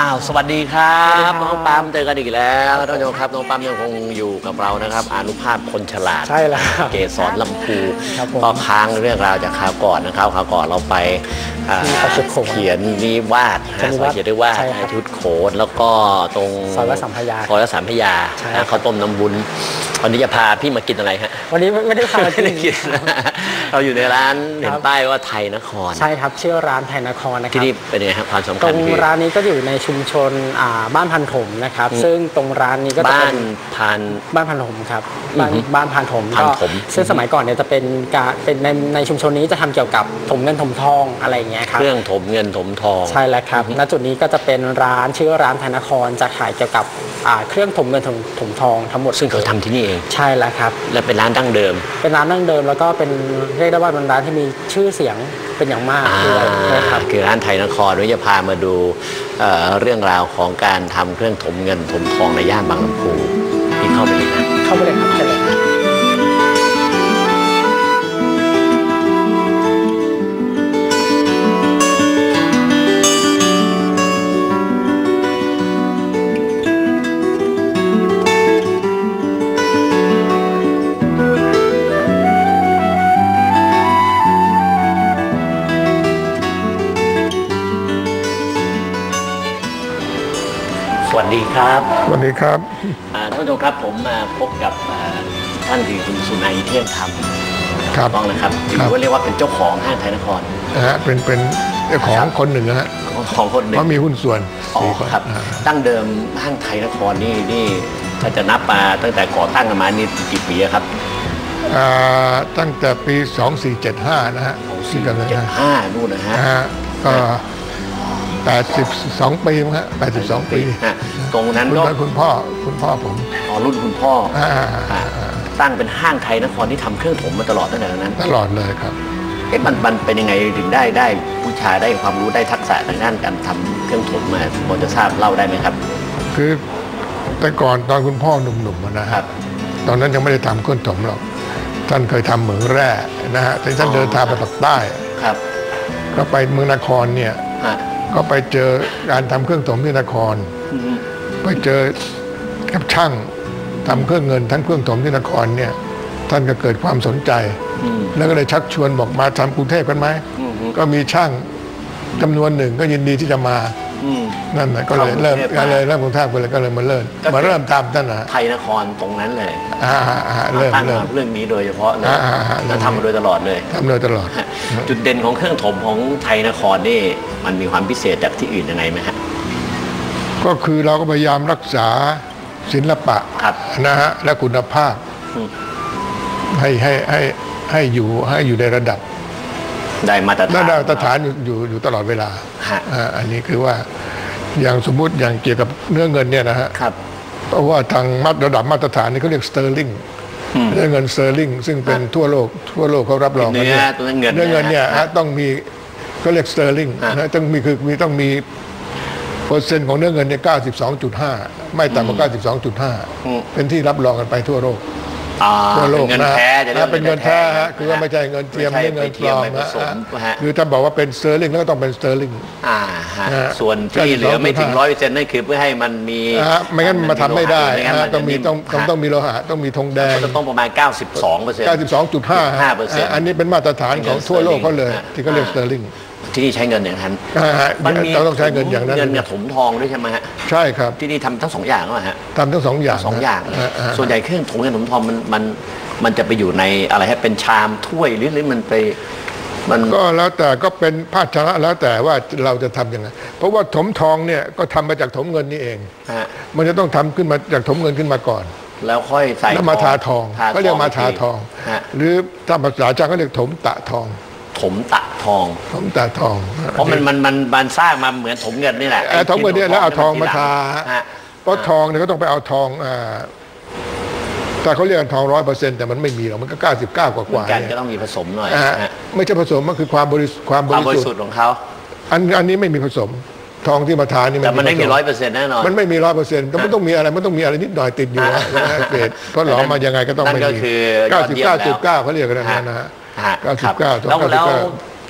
สวัสดีครับน้องปั๊มเจอกันอีกแล้วท่านผู้ชมครับน้องปั๊มยังคงอยู่กับเรานะครับอานุภาพคนฉลาดใช่แล้วเกสรลำพูก็ค้างเรื่องราวจากคราวก่อนนะครับคราวก่อนเราไปเขียนนิวาสเขียนนิวาสชุดโขนแล้วก็ตรงซอยวัดสัมพยาข้าวต้มน้ำวุ้นวันนี้จะพาพี่มากินอะไรฮะวันนี้ไม่ได้พามากินเราอยู่ในร้านเห็นป้ายว่าไทยนครใช่ครับชื่อร้านไทยนครนะครับที่นี่เป็นยังไงครับความสำคัญตรงร้านนี้ก็อยู่ในชุมชนบ้านพันถมนะครับซึ่งตรงร้านนี้ก็จะเป็นบ้านพันถมครับบ้านพันถมก็ซึ่งสมัยก่อนเนี่ยจะเป็นในชุมชนนี้จะทำเกี่ยวกับถมเงินถมทองอะไรอย่างเงี้ยครับเครื่องถมเงินถมทองใช่แล้วครับณจุดนี้ก็จะเป็นร้านชื่อร้านไทยนครจะขายเกี่ยวกับเครื่องถมเงินถมทองทั้งหมดซึ่งเขาทำที่นี่เองใช่แล้วครับและเป็นร้านดั้งเดิมแล้วก็เป็นเรียกได้ว่าเป็นร้านที่มีชื่อเสียงเป็นอย่างมากด้วยนะครับคือร้านไทยนครวันนี้จะพามาดูเรื่องราวของการทำเครื่องถมเงินถมทองในย่านบางลำพูที่เข้าไปเลยนะเข้าไปเลยครับใช่เลยสวัสดีครับสวัสดีครับท่านผู้ชมครับผมมาพบกับท่านคือคุณสุนัยเที่ยงธรรมต้องนะครับถือว่าเรียกว่าเป็นเจ้าของห้างไทยนครเป็นเจ้าของคนหนึ่งนะฮะของคนหนึ่งเพราะมีหุ้นส่วนครับตั้งเดิมห้างไทยนครนี่ถ้าจะนับมาตั้งแต่ก่อตั้งกันมานี่กี่ปีครับตั้งแต่ปี2475นะฮะ 2475นู่นนะฮะก็82 ปีมั้งฮะ82 ปีตรงนั้นก็คุณพ่อผมรุ่นคุณพ่อตั้งเป็นห้างไทยนครที่ทำเครื่องถมมาตลอดตั้งแต่นั้นตลอดเลยครับมันเป็นยังไงถึงได้ผู้ชายได้ความรู้ได้ทักษะทางด้านการทำเครื่องถมมาพอจะทราบเล่าได้ไหมครับคือแต่ก่อนตอนคุณพ่อหนุ่มๆนะครับตอนนั้นยังไม่ได้ทำเครื่องถมหรอกท่านเคยทำเหมืองแร่นะฮะท่านเดินทางไปภาคใต้ก็ไปเมืองนครเนี่ยก็ไปเจอการทำเครื่องถมที่นครไปเจอกับช่างทำเครื่องเงินทั้งเครื่องถมที่นครเนี่ยท่านก็เกิดความสนใจแล้วก็เลยชักชวนบอกมาทำกรุงเทพกันไหมก็มีช่างจำนวนหนึ่งก็ยินดีที่จะมานั่นแหละก็เลยเริ่มกรุงเทพก็เลยมาเริ่มทำนั่นนะไทยนครตรงนั้นเลยเริ่มเรื่องนี้โดยเฉพาะเลยแล้วทำมาโดยตลอดเลยจุดเด่นของเครื่องถมของไทยนครนี่มันมีความพิเศษจากที่อื่นยังไงไหมฮะก็คือเราก็พยายามรักษาศิลปะนะฮะและคุณภาพให้อยู่ในระดับได้มาตรฐานอยู่ตลอดเวลาอันนี้คือว่าอย่างสมมุติอย่างเกี่ยวกับเนื้อเงินเนี่ยนะฮะเพราะว่าทางระดับมาตรฐานนี่เขาเรียกสเตอร์ลิงเนื้อเงินสเตอร์ลิงซึ่งเป็นทั่วโลกเขารับรองกันเนี่ยเนื้อเงินเนี่ยต้องมีก็เรียกสเตอร์ลิงนะต้องมีเปอร์เซ็นต์ของเนื้อเงินเนี่ย 92.5 ไม่ต่ำกว่า 92.5 เป็นที่รับรองกันไปทั่วโลกเงินแท้จะเป็นเงินแท้คือว่าไม่ใช่เงินเทียมไม่เงินปลอมคือถ้าบอกว่าเป็นสเตอร์ลิงแล้วก็ต้องเป็นสเตอร์ลิงส่วนที่เหลือไม่ถึง 100% นั่นคือเพื่อให้มันมีไม่งั้นมาทำไม่ได้ต้องมีโลหะต้องมีธงแดงต้องประมาณ 92.5% อันนี้เป็นมาตรฐานของทั่วโลกเขาเลยที่เขาเรียกสเตอร์ลิงที่นี่ใช้เงินอย่างนั้นเราต้องใช้เงินอย่างนั้นเงินกับถมทองด้วยใช่ไหมฮะใช่ครับที่นี่ทำทั้ง2 อย่างหรือเปล่าฮะทำทั้ง2 อย่างส่วนใหญ่เครื่องถมเงินถมทองมันจะไปอยู่ในอะไรฮะเป็นชามถ้วยหรือมันไปมันก็แล้วแต่ก็เป็นภาชนะแล้วแต่ว่าเราจะทำยังไงเพราะว่าถมทองเนี่ยก็ทำมาจากถมเงินนี่เองมันจะต้องทำขึ้นมาจากถมเงินขึ้นมาก่อนแล้วค่อยใส่แล้วมาทาทองก็เรียกมาทาทองหรือถ้าภาษาจ้างก็เรียกถมตะทองถมตะทองเพราะมันสร้างมาเหมือนถมเงินนี่แหละถมเงินเนี่ยแล้วเอาทองมาทาเพราะทองเนี่ยก็ต้องไปเอาทองแต่เขาเรียกกันทอง100%แต่มันไม่มีหรอกมันก็99 กว่ากันก็ต้องมีผสมหน่อยไม่ใช่ผสมมันคือความบริสุทธิ์ของเขาอันนี้ไม่มีผสมทองที่มาทานี่แต่มันไม่มี100%แน่นอนมันไม่มี100%แต่มันต้องมีอะไรนิดหน่อยติดอยู่เกรดเพราะหลอมมายังไงก็ต้องไม่มี99.9เขาเรียกกันนะฮะ99 แล้ว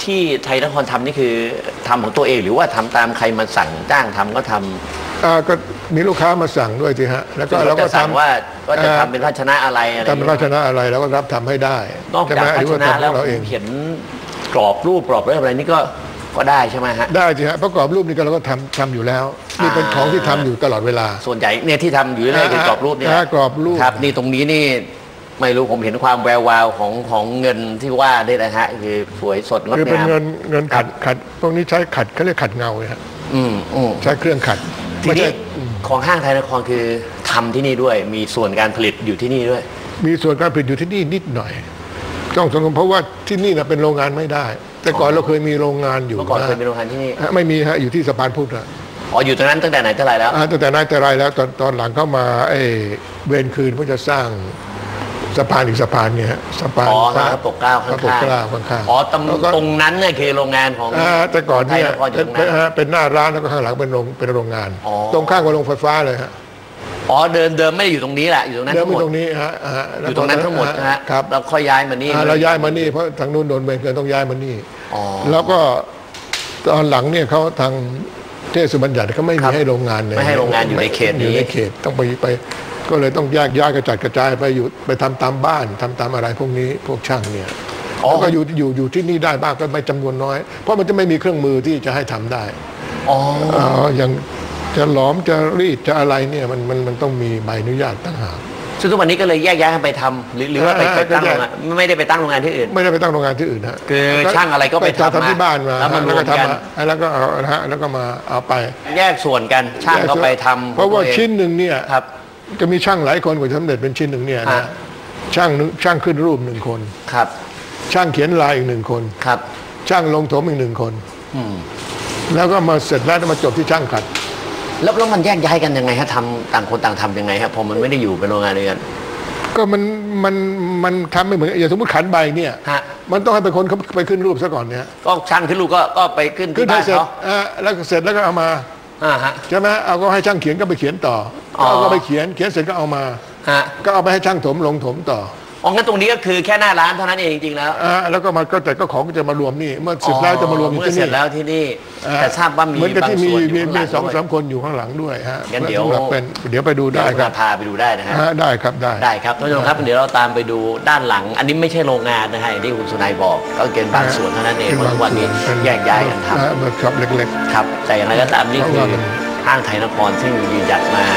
ที่ไทยนครทำนี่คือทำของตัวเองหรือว่าทำตามใครมาสั่งจ้างทำก็ทำก็มีลูกค้ามาสั่งด้วยสิฮะแล้วก็เราก็สั่งว่าจะทำเป็นภาชนะอะไรทำเป็นภาชนะอะไรแล้วก็รับทำให้ได้นอกจากภาชนะแล้วเขียนกรอบรูปกรอบอะไรนี่ก็ได้ใช่ไหมฮะได้สิฮะประกอบรูปนี่ก็เราก็ทำอยู่แล้วนี่เป็นของที่ทำอยู่ตลอดเวลาส่วนใหญ่เนี่ยที่ทำอยู่เลยคือกรอบรูปเนี่ยกรอบรูปครับนี่ตรงนี้นี่ไม่รู้ผมเห็นความแวววาวของเงินที่ว่าได้นะฮะคือสวยสดงดงามคือเป็นเงินขัดพวกนี้ใช้ขัดเขาเรียกขัดเงาเลยฮะใช้เครื่องขัดทีนี้ของห้างไทยนครคือทำที่นี่ด้วยมีส่วนการผลิตอยู่ที่นี่ด้วยมีส่วนการผลิตอยู่ที่นี่นิดหน่อยต้องสงเพราะว่าที่นี่นะเป็นโรงงานไม่ได้แต่ก่อนเราเคยมีโรงงานอยู่เมื่อก่อนเคยมีโรงงานที่นี่ไม่มีฮะอยู่ที่สะพานพุทธอะอยู่ตรงนั้นตั้งแต่ไหนแต่ไรแล้วตั้งแต่ไหนแต่ไรแล้วตอนหลังเข้ามาเวรคืนเพื่อจะสร้างสะพานอีกสะพานเนี่ยสะพานพระปกเกล้าข้างตรงนั้นเนี่ยคือโรงงานของแต่ก่อนเนี่ยเป็นหน้าร้านแล้วก็ข้างหลังเป็นโรงงานตรงข้างกับโรงไฟฟ้าเลยฮะเดิมไม่ได้อยู่ตรงนี้แหละอยู่ตรงนั้นทั้งหมดตรงนี้ฮะอยู่ตรงนั้นทั้งหมดนะฮะเราค่อยย้ายมานี่เราย้ายมานี่เพราะทางนู้นโดนเวรคืนต้องย้ายมานี่แล้วก็ตอนหลังเนี่ยเขาทางเทศบัญญัติเขาไม่มีให้โรงงานเลยไม่ให้โรงงานอยู่ในเขตนี้อยู่ในเขตต้องไปก็เลยต้องแยกย้ายกระจัดกระจายไปอยู่ไปทำตามบ้านทำตามอะไรพวกนี้พวกช่างเนี่ยแล้วก็อยู่ที่นี่ได้บ้างก็ไม่จำนวนน้อยเพราะมันจะไม่มีเครื่องมือที่จะให้ทำได้อย่างจะหลอมจะรีดจะอะไรเนี่ยมันต้องมีใบอนุญาตต่างหากซึ่งทุกวันนี้ก็เลยแยกย้ายกันไปทำหรือว่าไปตั้งโรงงานไม่ได้ไปตั้งโรงงานที่อื่นไม่ได้ไปตั้งโรงงานที่อื่นฮะคือช่างอะไรก็ไปทำที่บ้านมาแล้วมันรวมกันแล้วก็เอาฮะแล้วก็มาเอาไปแยกส่วนกันช่างก็ไปทำเพราะว่าชิ้นหนึ่งเนี่ยจะมีช่างหลายคนกว่าจะสำเร็จเป็นชิ้นหนึ่งเนี่ยนะช่างขึ้นรูป1 คนครับช่างเขียนลายอีก1 คนครับช่างลงถมอีก1 คนแล้วก็มาเสร็จแล้วมาจบที่ช่างขัดแล้วมันแยกย้ายกันยังไงฮะทำต่างคนต่างทำยังไงครับพอมันไม่ได้อยู่เป็นโรงงานเดียวกันก็มันทำไม่เหมือนอย่างสมมติขันใบเนี่ยมันต้องให้เป็นคนเขาไปขึ้นรูปซะก่อนเนี่ยก็ช่างขึ้นรูปก็ไปขึ้นที่บ้านเขาแล้วเสร็จแล้วก็เอามาใช่ไหมเอาก็ให้ช่างเขียนก็ไปเขียนต่อก็ไปเขียนเสร็จก็เอามาก็เอาไปให้ช่างถมลงถมต่องั้นตรงนี้ก็คือแค่หน้าร้านเท่านั้นเองจริงๆแล้วแล้วก็มันก็แต่ก็ของจะมารวมนี่เมื่อเสร็จแล้วจะมารวมที่นี่เสร็จแล้วที่นี่แต่ทราบว่ามีบางส่วนมี2-3 คนอยู่ข้างหลังด้วยฮะงั้นเดี๋ยวไปดูได้ครับพาไปดูได้นะฮะได้ครับได้ครับท่านผู้ชมครับเดี๋ยวเราตามไปดูด้านหลังอันนี้ไม่ใช่โรงงานนะฮะที่คุณสุนัยบอกก็เกินบางส่วนเท่านั้นเองเพราะวันนี้แยกย้ายกันทำเวิร์กช็อปเล็กๆครับแต่อย่างไรก็ตามนี่คือห้างไทยนครซึ่งยืนหยัดมา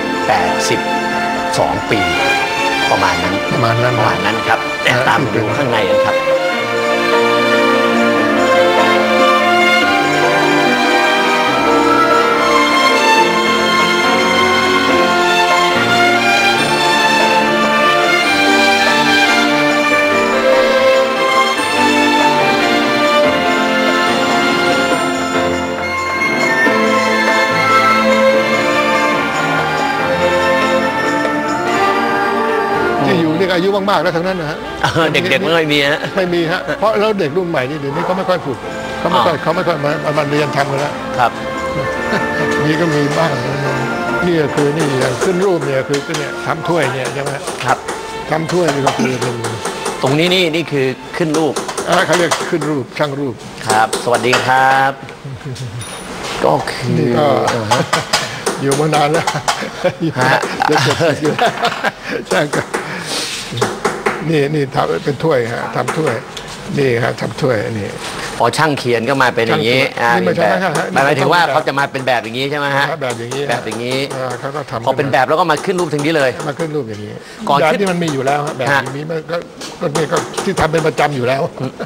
82 ปีประมาณนั้นครับแต่ตามดูข้างในกันครับอายุมากๆแล้วทั้งนั้นนะฮะเด็กๆไม่มีฮะเพราะแล้วเด็กรุ่นใหม่นี่เดี๋ยวนี้เขาไม่ค่อยฝึกเขาไม่ค่อยมาเรียนทำกันแล้วครับนี่ก็มีบ้างนี่ก็คือนี่อย่างขึ้นรูปเนี่ยคือเนี่ยทำถ้วยเนี่ยใช่ไหมครับทำถ้วยนี่ก็คือเป็นตรงนี้นี่คือขึ้นรูปเขาเรียกขึ้นรูปช่างรูปครับสวัสดีครับก็คืออยู่มานานแล้วใช่ครับนี่ทำเป็นถ้วยฮะทำถ้วยนี่ครับทำถ้วยนี่ช่างเขียนก็มาเป็นอย่างนี้หมายถึงว่าเขาจะมาเป็นแบบอย่างนี้ใช่ไหมฮะแบบอย่างนี้เขาก็ทำพอเป็นแบบแล้วก็มาขึ้นรูปถึงนี้เลยมาขึ้นรูปอย่างนี้ก่อนที่มันมีอยู่แล้วแบบนี้มันก็ที่ทำเป็นประจำอยู่แล้ว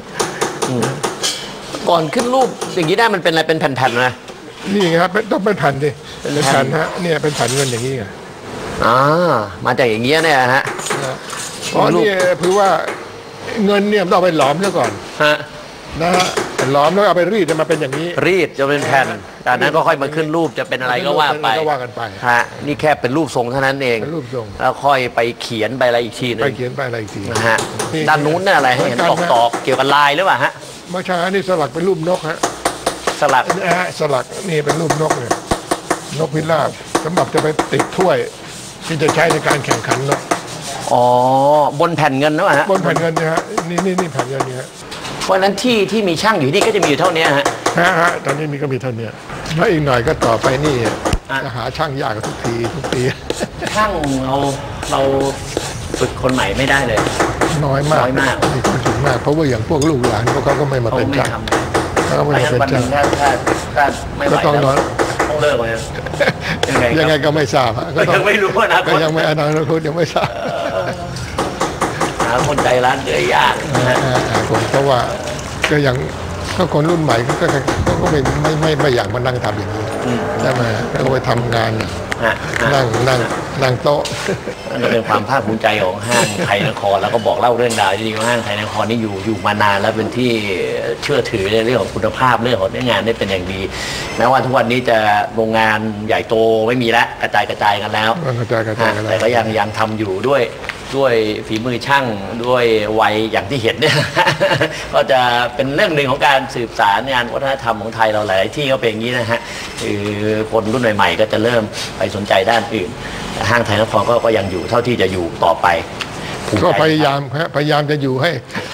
ก่อนขึ้นรูปอย่างนี้ได้มันเป็นอะไรเป็นแผ่นๆนะนี่ครับต้องเป็นแผ่นดิเป็นแผ่นฮะเนี่ยเป็นแผ่นเงินอย่างนี้ไงมาจากอย่างเงี้ยเนี่ยฮะนี่คือว่าเงินเนี่ยต้องไปหลอมซะก่อนนะฮะหลอมแล้วเอาไปรีดจะมาเป็นอย่างนี้รีดจะเป็นแผ่นจากนั้นก็ค่อยมาขึ้นรูปจะเป็นอะไรก็ว่าไปฮะนี่แค่เป็นรูปทรงเท่านั้นเองรูปทรงแล้วค่อยไปเขียนไปอะไรอีกทีนึงไปเขียนไปอะไรอีกทีนะฮะด้านนู้นนี่อะไรเห็นตอกเกี่ยวกับลายหรือเปล่าฮะไม่ใช่อันนี้สลักเป็นรูปนกฮะสลักสลักนี่เป็นรูปนกเลยนกพิราบสำหรับจะไปติดถ้วยที่จะใช้ในการแข่งขันนกบนแผ่นเงินนะฮะบนแผ่นเงินเนี่ยฮะนี่แผ่นเงินเนี่ยเพราะฉะนั้นที่มีช่างอยู่นี่ก็จะมีอยู่เท่านี้ฮะตอนนี้ก็มีเท่านี้แล้วอีกหน่อยก็ต่อไปนี่จะหาช่างยากทุกทีช่างเราฝึกคนใหม่ไม่ได้เลยน้อยมากมีคนฝึกมากเพราะว่าอย่างพวกลูกหลานเขาก็ไม่มาเป็นช่างเขาไม่มาเป็นช่างถ้าไม่ไหวต้องเลิกเลยยังไงก็ไม่ทราบก็ยังไม่รู้นะก็ยังไม่อนาคตยังไม่ทราบหาคนใจร้านเจอยากผมเพราะว่าก็ยังก็คนรุ่นใหม่ก็ไม่อยากมานั่งทำอย่างนี้ใช่ไหมก็ไปทำงานนั่งโต๊ะนั่นเป็นความภาคภูมิใจของห้างไทยนครแล้วก็บอกเล่าเรื่องราวดีๆว่าห้างไทยนครนี่อยู่มานานแล้วเป็นที่เชื่อถือในเรื่องของคุณภาพเรื่องของงานได้เป็นอย่างดีแม้ว่าทุกวันนี้จะโรงงานใหญ่โตไม่มีแล้วกระจายกันแล้วแต่ก็ยังทำอยู่ด้วยฝีมือช่างด้วยวัยอย่างที่เห็นเนี่ยก็จะเป็นเรื่องหนึ่งของการสืบสารงานวัฒนธรรมของไทยเราหลายที่ก็เป็นอย่างนี้นะฮะคือคนรุ่นใหม่ๆก็จะเริ่มไปสนใจด้านอื่นห้างไทยนครก็ยังอยู่เท่าที่จะอยู่ต่อไปก็พยายามจะอยู่ให้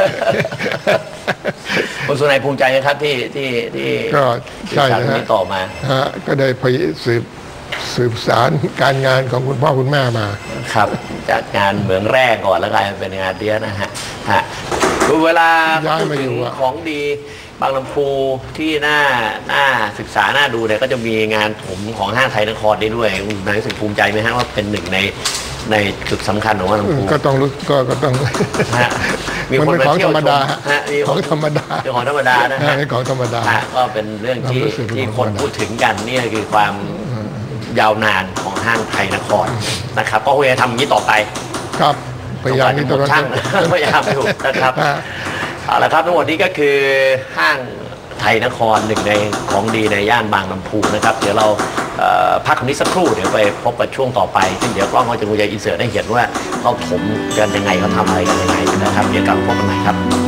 คุณสุนัยภูมิใจนะครับที่ก็ใช่นะต่อมาก็ได้ไปสืบสารการงานของคุณพ่อคุณแม่มาครับจากงานเหมืองแรกก่อนแล้วกลายเป็นงานเดียนะฮะเวลาของดีบางลำพูที่น่าศึกษาน่าดูเนี่ยก็จะมีงานถมของห้างไทยนครได้ด้วยนายรู้สึกภูมิใจไหมฮะว่าเป็นหนึ่งในจุดสำคัญของบางลำพูก็ต้องรู้ก็ต้องมีคนมาเที่ยวชมของธรรมดาเป็นของธรรมดานะฮะของธรรมดาก็เป็นเรื่องที่คนพูดถึงกันนี่คือความยาวนานของห้างไทยนครนะครับก็คงจะทำอย่างนี้ต่อไปครับพยายามนี้ตัวช่างพยายามถูกนะครับเอาละครับทั้งหมดนี้ก็คือห้างไทยนครหนึ่งในของดีในย่านบางลำพูนะครับเดี๋ยวเราพักตรงนี้สักครู่เดี๋ยวไปพบกับช่วงต่อไปซึ่งเดี๋ยวกล้องเขาจะอินเสิร์ตให้เห็นว่าเขาถมกันยังไงเขาทำอะไรกันยังไงนะครับเดี๋ยวกลับพบกันใหม่ครับ